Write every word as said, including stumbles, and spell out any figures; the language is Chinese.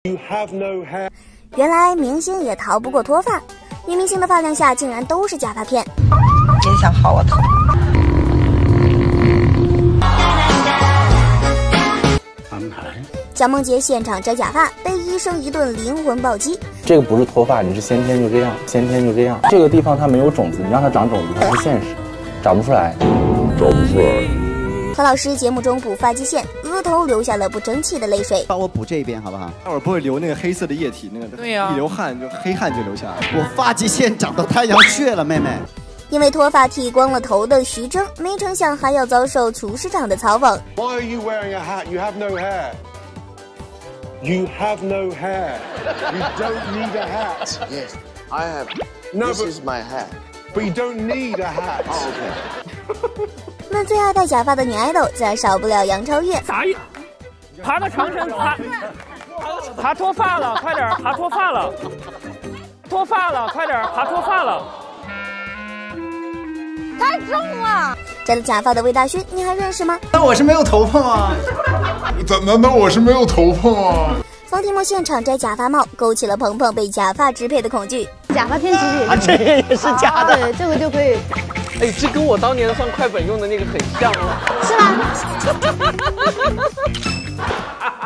You have no hair. 原来明星也逃不过脱发，女明星的发量下竟然都是假发片。 真想薅我头。 安排。 蒋梦婕现场摘假发，被医生一顿灵魂暴击。 这个不是脱发，你是先天就这样，先天就这样。这个地方它没有种子，你让它长种子，它不现实，长不出来， 长不出来。 何老师节目中补发际线，额头流下了不争气的泪水。 帮我补这一边好不好？待会儿不会流那个黑色的液体，那个对呀、啊， 一流汗就黑汗就流下来。我发际线长到太阳穴了，妹妹。 因为脱发剃光了头的徐峥，没成想还要遭受厨师长的嘲讽。 Why are you wearing a hat? You have no hair. You have no hair. You don't need a hat. Yes, I have. No, this but, is my hat. But you don't need a hat. Oh, okay. 那最爱戴假发的女爱豆自然少不了杨超越。 啥意？爬到长城爬，爬脱发了，快点，爬脱发了，脱发了，快点，爬脱发了。 太重了！摘了假发的魏大勋，你还认识吗？ 那我是没有头发吗？ 怎难道我是没有头发吗？ 方提莫现场摘假发帽，勾起了鹏鹏被假发支配的恐惧。 假发片其实也是、 啊，这个也是假的。 对，这个就可以。 哎，这跟我当年上快本用的那个很像哦。 是吗？